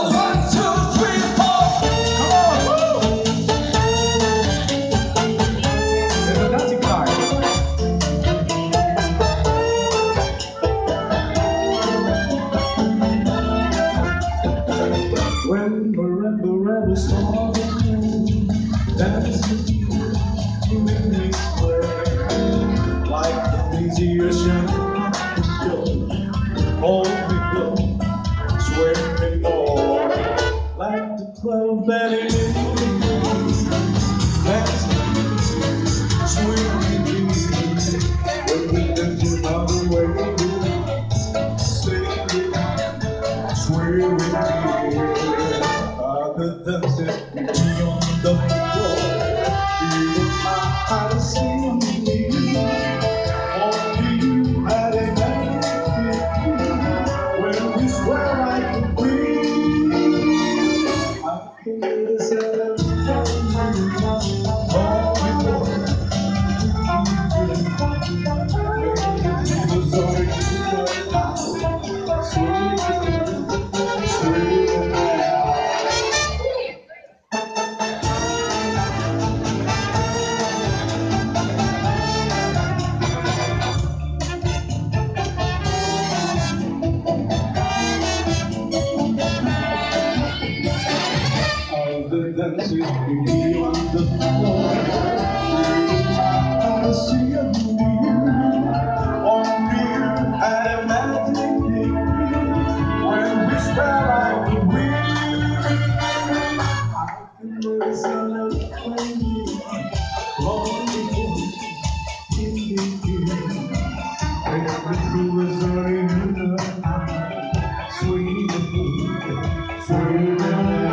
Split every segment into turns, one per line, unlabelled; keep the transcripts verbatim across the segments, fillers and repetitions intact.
When the rebel storm dance with you, you make me swear like the lazy ocean. Hold me close, sway me more like the club that it is. Dance with me, when we dance another way. Sway with me. I could dance it with me on the floor. Feel my eyes seeing me. Only you had a magic when we swear like a breeze. I feel the celebration. All before the story sweet, sweet. The dances with me on the floor. I see you, only you had a magic when we swear like the wind. I can never celebrate you, only in the end. Make me feel the story in the night, sweet and sweet and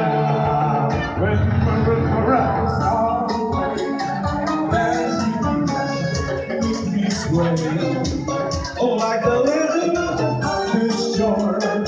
oh, like a little fish jar.